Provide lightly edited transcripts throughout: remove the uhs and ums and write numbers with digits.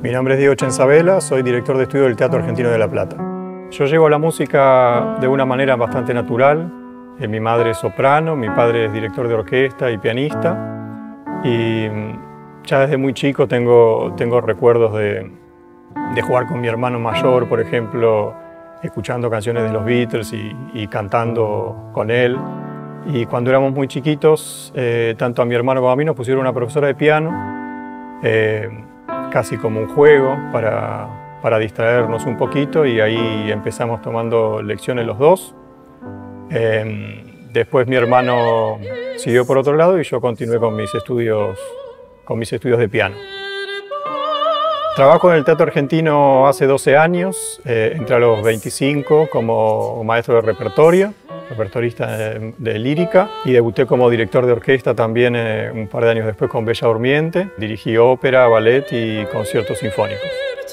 Mi nombre es Diego Chenzabela, soy director de estudio del Teatro Argentino de La Plata. Yo llego a la música de una manera bastante natural. Mi madre es soprano, mi padre es director de orquesta y pianista. Y ya desde muy chico tengo recuerdos de jugar con mi hermano mayor, por ejemplo, escuchando canciones de los Beatles y cantando con él. Y cuando éramos muy chiquitos, tanto a mi hermano como a mí nos pusieron una profesora de piano, casi como un juego para distraernos un poquito, y ahí empezamos tomando lecciones los dos. Después mi hermano siguió por otro lado y yo continué con mis estudios de piano. Trabajo en el Teatro Argentino hace 12 años, entré a los 25 como maestro de repertorista de lírica, y debuté como director de orquesta también un par de años después con Bella Durmiente. Dirigí ópera, ballet y conciertos sinfónicos.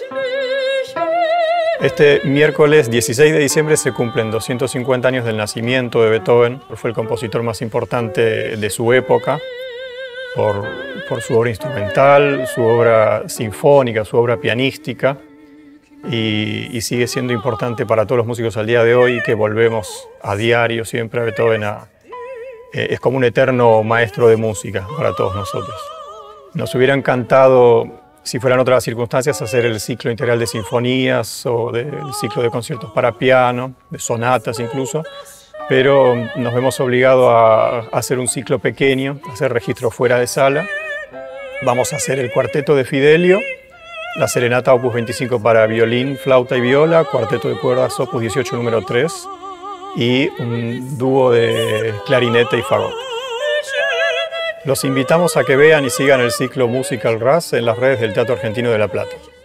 Este miércoles 16 de diciembre se cumplen 250 años del nacimiento de Beethoven. Fue el compositor más importante de su época por su obra instrumental, su obra sinfónica, su obra pianística, y sigue siendo importante para todos los músicos al día de hoy, que volvemos a diario siempre a Beethoven. Es como un eterno maestro de música para todos nosotros. Nos hubiera encantado, si fueran otras circunstancias, hacer el ciclo integral de sinfonías o del ciclo de conciertos para piano, de sonatas incluso, pero nos vemos obligados a hacer un ciclo pequeño, hacer registro fuera de sala. Vamos a hacer el cuarteto de Fidelio, la serenata opus 25 para violín, flauta y viola, cuarteto de cuerdas opus 18 número 3 y un dúo de clarinete y fagot. Los invitamos a que vean y sigan el ciclo Musical Raz en las redes del Teatro Argentino de La Plata.